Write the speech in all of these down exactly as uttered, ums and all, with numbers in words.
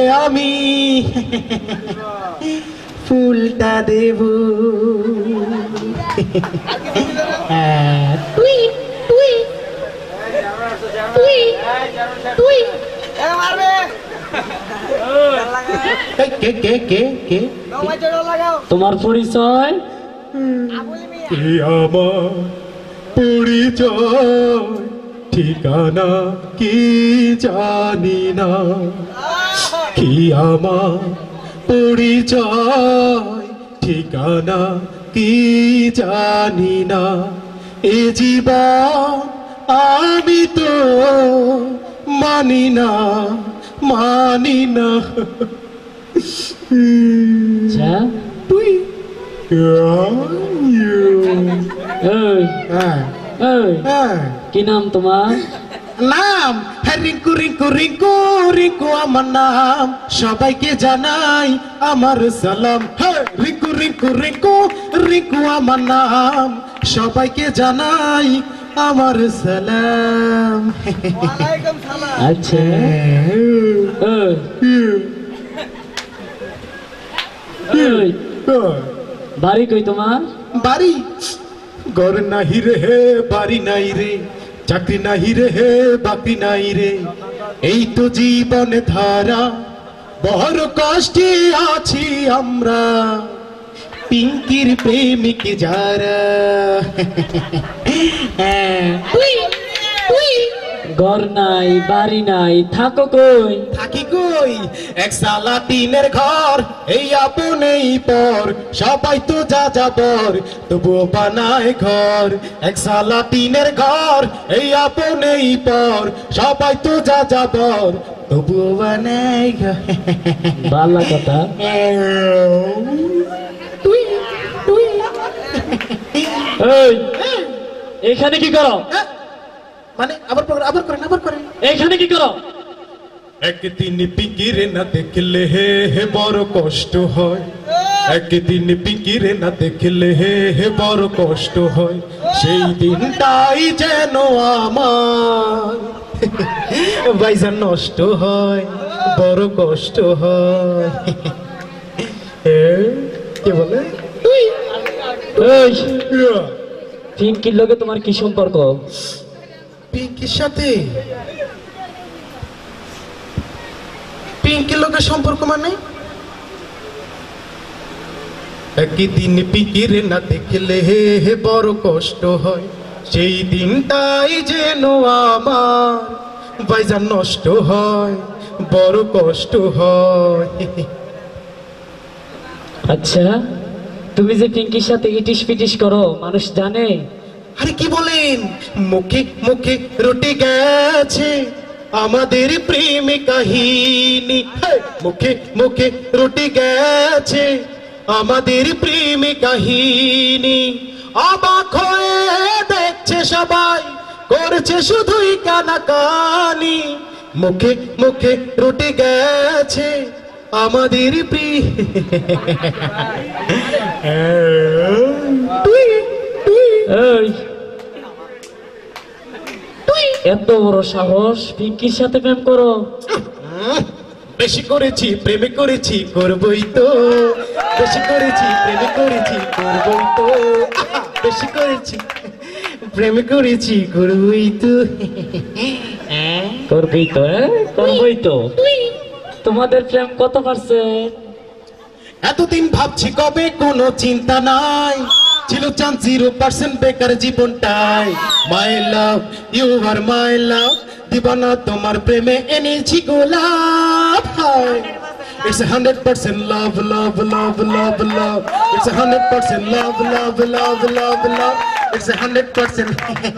আমি ফুলটা দেব তুই তুই তুই তুই কে কে কে কে তোমার পরিচয় আমার পরিচয় ঠিকানা কি জানি না কি আমার পরিচয় ঠিকানা কি জানি না এ জীবন আমি তো মানি না মানি না তুই কি নাম তোমার নাম রিঙ্কু রিঙ্কু রিঙ্কু রিঙ্কু আমার নাম সবাইকে জানাই আমার সালাম রিঙ্কু রিঙ্কু রিঙ্কু রিঙ্কু আমার নাম সবাইকে জানাই আমার সালাম আচ্ছা বাড়ি কই তোমার বাড়ি ঘর নাহি রে হে বাড়ি নাই রে চাকরি নাহি রে হে বাকরি নাই রে এই তো জীবন ধারা বড় কষ্টে আছি আমরা পিঙ্কির প্রেমিক যারা ঘর নাই বাড়ি নাই থাকো কই থাকি কই এক সালা টিনের ঘর এই আপন এই পর সবাই তো যা যাবর তবুও বানায় ঘর এক সালা টিনের ঘর এই আপন এই পর সবাই তো যা যাবর তবুও বানায় ঘর ভালো কথা তুই তুই এই এখানে কি করো মানে আবার আবার করেন আবার করেন এখানে কি করো একদিন পিঙ্কিরে না দেখলে হে হে বড় কষ্ট হয় একদিন পিঙ্কিরে না দেখলে হে হে বড় কষ্ট হয় সেই দিনটাই যেন আমার ভাইজান নষ্ট হয় বড় কষ্ট হয় কি বলে পিঙ্কির লগে তোমার কি সম্পর্ক পিঙ্কির সাথে পিঙ্কির লোকের সম্পর্ক মানে একদিন পিঙ্কির না দেখলে হে হে বড় কষ্ট হয় সেই দিনটাই যেন আমার ভাইজান নষ্ট হয় বড় কষ্ট হয় আচ্ছা তুমি যে পিঙ্কির সাথে ইটিস পিটিস করো মানুষ জানে আরে কি বলেন মুখে মুখে রুটি গেছে আমাদের প্রেম কাহিনী মুখে মুখে রুটি গেছে আমাদের প্রেম কাহিনী অবাক হয়ে দেখছে সবাই করছে শুধুই কানাকানি মুখে মুখে রুটি গেছে আমাদের প্রেম এত বড় সাহস পিঙ্কির সাথে প্রেম করো বেশি করেছি প্রেমে করেছি করবই তো বেশি করেছি প্রেমে করেছি করবই তো বেশি করেছি প্রেমে করেছি করবই তো করবই তো করবই তো তোমাদের প্রেম কত পার্সেন্ট এতদিন ভাবছি কবে কোনো চিন্তা নাই ছিল চান জিরো পার্সেন্ট বেকার জীবনটাই মাই লাভ ইউ আর মাই লাভ দিবানা তোমার প্রেমে এনেছি গোলাপ It's a hundred percent love, love, love, love, love. It's a hundred percent love, love, love, love, love. It's a hundred percent.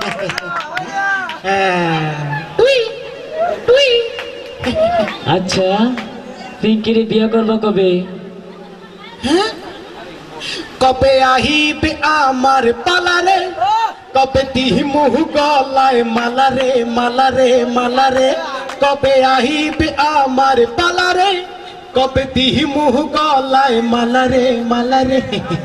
আচ্ছা পিঙ্কির বিয়ে করবো কবে হ্যাঁ কবে আহিবে আমার পালারে কবে দিহি মুহ গলায় মালারে মালারে মালারে কবে আহিবে আমার পালারে কবে দিহি মুহ গলায় মালারে মালারে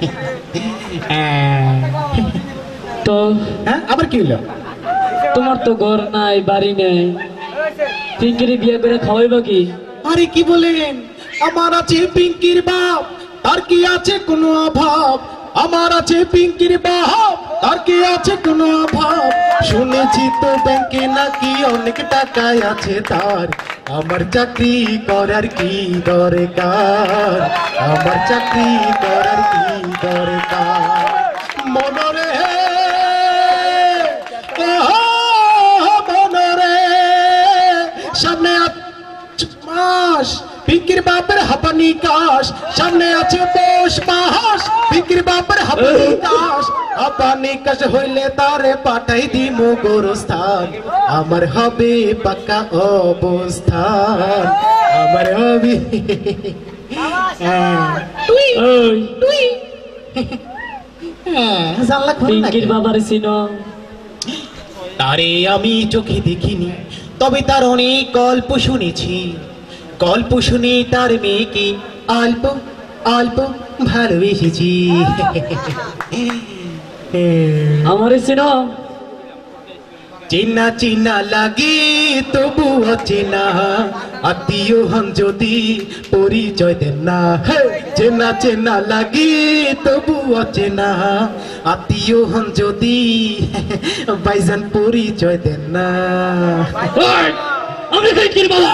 তো হ্যাঁ আবার কি হলো তোমার তো ঘর নাই বাড়ি নেই পিঙ্কির বিয়ে করে খাওয়াইবা কি আরে কি বলেন, আমার আছে পিঙ্কির বাপ, তার কি আছে কোনো অভাব? আমার আছে পিঙ্কির বাপ, তার কি আছে কোনো অভাব? শুনেছি তো ব্যাংকে নাকি অনেক টাকায় আছে তার। আমার চাকরি করার কি দরকার, আমার চাকরি করার কি দরকার? মনরে মনরে সামনে মাস পিঙ্কির বাপের হাঁপানি কাশ, সামনে আছে পৌষ মাস পিঙ্কির বাপের হাঁপানি কাশ। হাঁপানি কাশ হইলে তারে পাঠাই দিমু গোরস্থান, আমার হবে পাকা অবস্থান, আমার হবে তুই তুই জানলা খোল না। পিঙ্কির বাবার চিনো? তারে আমি চোখে দেখিনি, তবে তার অনেক গল্প শুনেছি। গল্প শুনে তার মেয়েকে অল্প অল্প ভালোবেসেছি। আমারে চিনো? চেনা চেনা লাগে তবু অচেনা, আত্মীয় হন যদি পরিচয় দেন না। চেনা চেনা লাগে তবু অচেনা, আত্মীয় হন যদি ভাইজান পরিচয় দেন না। আমি পিঙ্কির বাবা।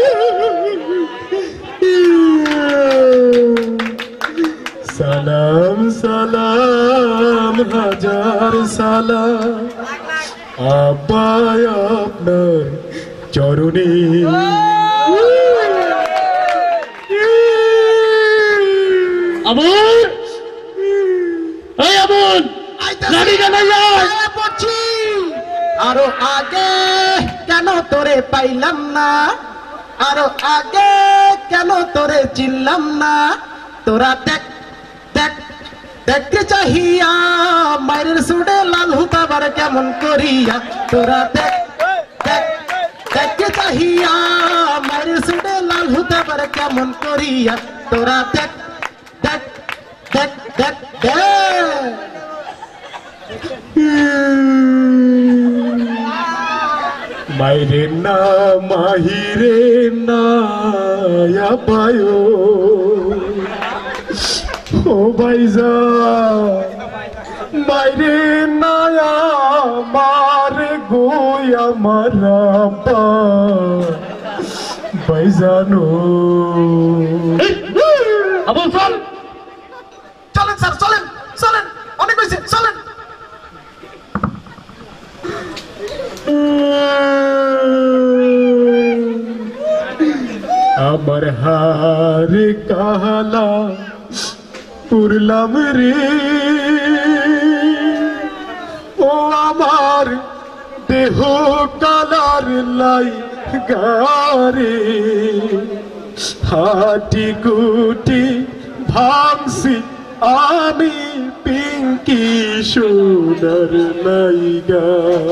সালাম সালাম হাজার সালাম আব্বা আপনার চরণে। আমন এই আমন গাড়ি কেন যাস? আরো আগে কেন তোরে পাইলাম না, আরো আগে কেন তোরে চিনলাম না? তোরা দেখ দেখ দেখতে চাহিয়া মায়ের সুডে লাল হুতাবার কেমন করিয়া। তোরা দেখ দেখ দেখতে চাহিয়া মায়ের সুডে লাল হুতাবার কেমন করিয়া। তোরা দেখ দেখ দেখ দেখ দেখ মাইরে না মাহিরে না পায়ো ও ভাইজা, মাইরে নায়া মারে গোয়া মারা পা ভাইজানো। আমন চল। চলেন স্যার চলেন চলেন, অনেক হয়েছে চলেন। আমার হার কালা পুরলাম রে, ও আমার দেহ কালার লাই গারে। হাটি গুটি ভাঙছি আমি পিঙ্কি সোনার লাইগা।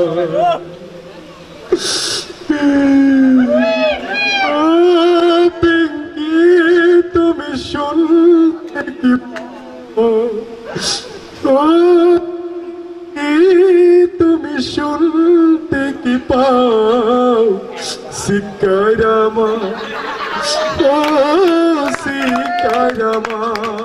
পিঙ্কি তুমি শুনতে কি তুমি শুনতে কি পাও? শিকারামা ও শিকারামা,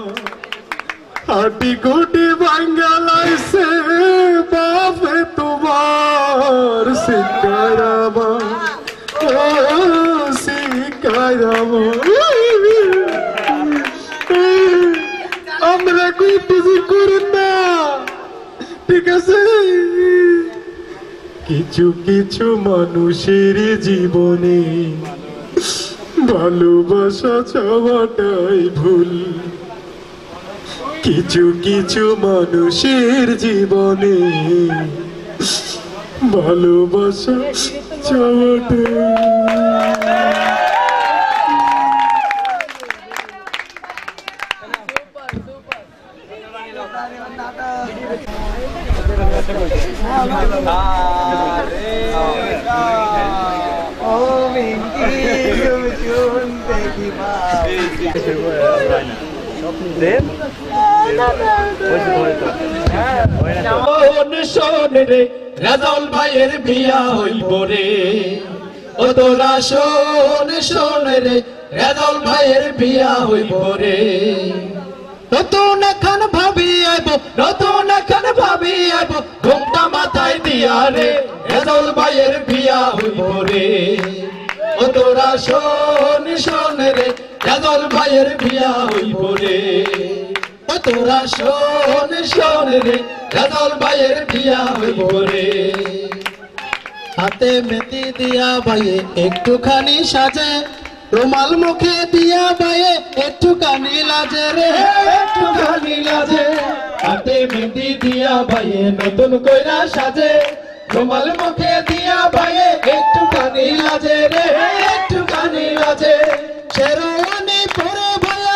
হাটি গুটি বাঙ্গালাইছে বাপে তোমার। শিকারামা ও শিকারামা, আমরা কিছু করেন না, ঠিক আছে? কিছু কিছু মানুষের জীবনে ভালোবাসা চাওয়াটাই ভুল। কিছু কিছু মানুষের জীবনে ভালোবাসা চাওয়াটাই। শোন রে রাজাউল ভাইয়ের বিয়া হইব রে, ও তোরা শোন শোন রে রেজাউল ভাইয়ের বিয়া হইব রে। নতুন এখন ভাবি আইব, নতুন এখন ভাবি আইব, ঘুমটা মাথায় দিয়া রে, রেজাউল ভাইয়ের বিয়া হইব রে। ও তোরা শোন শোন রে, রেজাউল ভাইয়ের বিয়া হইব রে। ও তোরা শোন শোন রে, রেজাউল ভাইয়ের বিয়া হইব রে। হাতে মেহেদি দিয়া ভাইয়ে একটুখানি সাজে, রুমাল মুখে দিয়া ভাইয়ে একটুখানি লাজে রে, একটুখানি লাজে। হাতে মেহেদি দিয়া ভাইয়ে নতুন কইরা সাজে, রুমাল মুখে দিয়া ভাইয়ে একটুখানি লাজে রে, একটুখানি লাজে। শেরওয়ানি পরে ভাইয়া,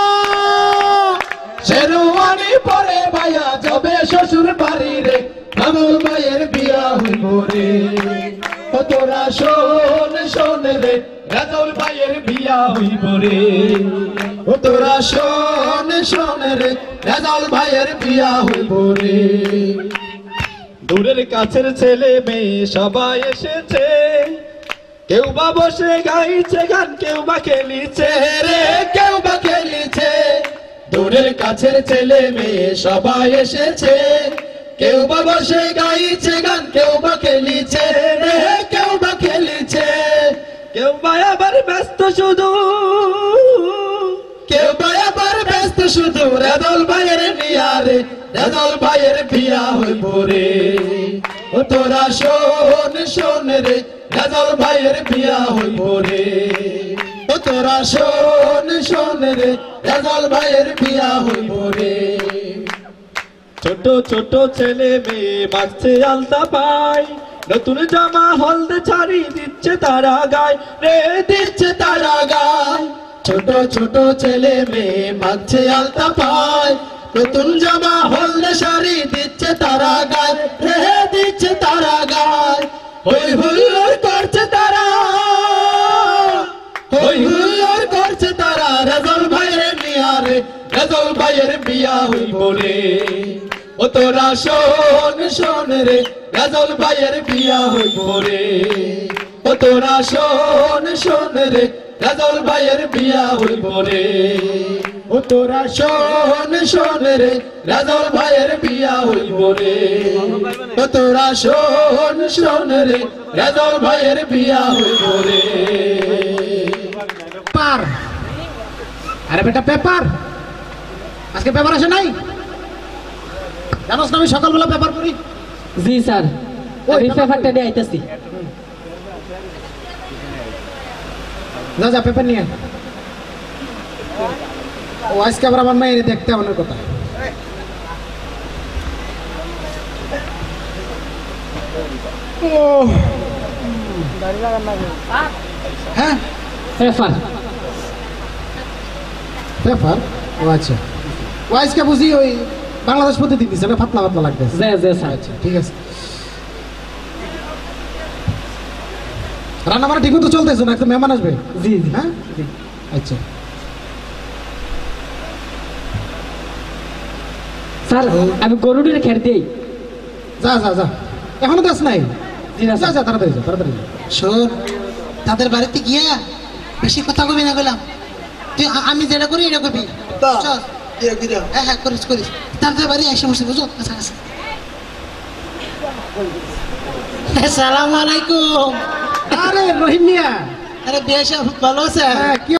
শেরওয়ানি পরে ভাইয়া যাবে শ্বশুর বাড়ি রে, রেজাউল ভাইয়ের বিয়া হইব রে। ও তোরা শোন শোন রে, রেজাউল ভাইয়ের বিয়া হইব রে। ও তোরা শোন শোন রে, রেজাউল ভাইয়ের বিয়া হইব রে। দূরের কাছের ছেলে মেয়ে সবাই এসেছে, কেউ বা বসে গাইছে গান, কেউ বা খেলিছে রে, কেউ বা খেলিছে। দূরের কাছের ছেলে মেয়ে সবাই এসেছে, কেউ বা বসে গাইছে গান, কেউ বা খেলিছে রে, কেউ বা খেলিছে। কেউ বা আবার ব্যস্ত শুধু, কেউ বা আবার ব্যস্ত শুধু, রেজাউল ভাইয়ের বিয়া রে, রেজাউল ভাইয়ের বিয়া হইব রে। ও তোরা শোন শোন রে, রেজাউল ভাইয়ের বিয়া হইব রে। ও তোরা শোন শোন রে, রেজাউল ভাইয়ের বিয়া হইব রে। ছোট ছোট ছেলে মেয়ে মাগছে আলতা পায়, নতুন জামা হলদে ছাড়ি দিচ্ছে তারা গায় রে, দিচ্ছে তারা গায়। ছোট ছোট ছেলে মেয়ে মাগছে আলতা পায়, নতুন জামা হলদে শাড়ি দিচ্ছে তারা গায় রে, দিচ্ছে তারা গায়। হই হুল্লোড় করছে তারা, হই হুল্লোড় করছে তারা, রেজাউল ভাইয়ের বিয়া রে, রেজাউল ভাইয়ের বিয়া হইব রে। ও তোরা শোন শোন রে, রেজাউল ভাইয়ের বিয়া হইব রে। ও তোরা শোন শোন রে, রেজাউল ভাইয়ের বিয়া হইব রে। ও তোরা শোন শোন রে, রেজাউল ভাইয়ের বিয়া হইব রে। ও তোরা শোন শোন রে, রেজাউল ভাইয়ের বিয়া হইব রে। পেপার, আরে বেটা পেপার, আজকে পেপার আসে নাই? জানোস না আমি সকালবেলা পেপার পড়ি? জি স্যার, ওই পেপারটা নিয়ে আইতাছি। যা যা পেপার নিয়ে। ও আজকে আবার আমার মেয়ের দেখতে আমার কথা। হ্যাঁ পেপার পেপার, ও আচ্ছা। ও আজকে বুঝি ওই বাংলাদেশ প্রতিদিন দিচ্ছে না, পাতলা পাতলা লাগতেছে। জি জি স্যার। আচ্ছা ঠিক আছে। রান্না বান্না ঠিক মতো চলতেছে না? একটা মেহমান আসবে। জি জি হ্যাঁ আচ্ছা। স্যার আমি গরুটির খের দিই। যা যা যা, এখনো দাস নাই? জি না যা যা, তাড়াতাড়ি যা, তাড়াতাড়ি যা। শোন, তাদের বাড়িতে গিয়া বেশি কথা কবি না গেলাম, তুই আ- আমি যেটা করি এটা করবি। চল। হ্যাঁ হ্যাঁ করিস করিস, তাদের বাড়ি এসে বসে বুঝো। আচ্ছা আচ্ছা। সালাম আলাইকুম। আরে রহিম মিয়া, আরে বেশ ভালো আছে। হ্যাঁ, কি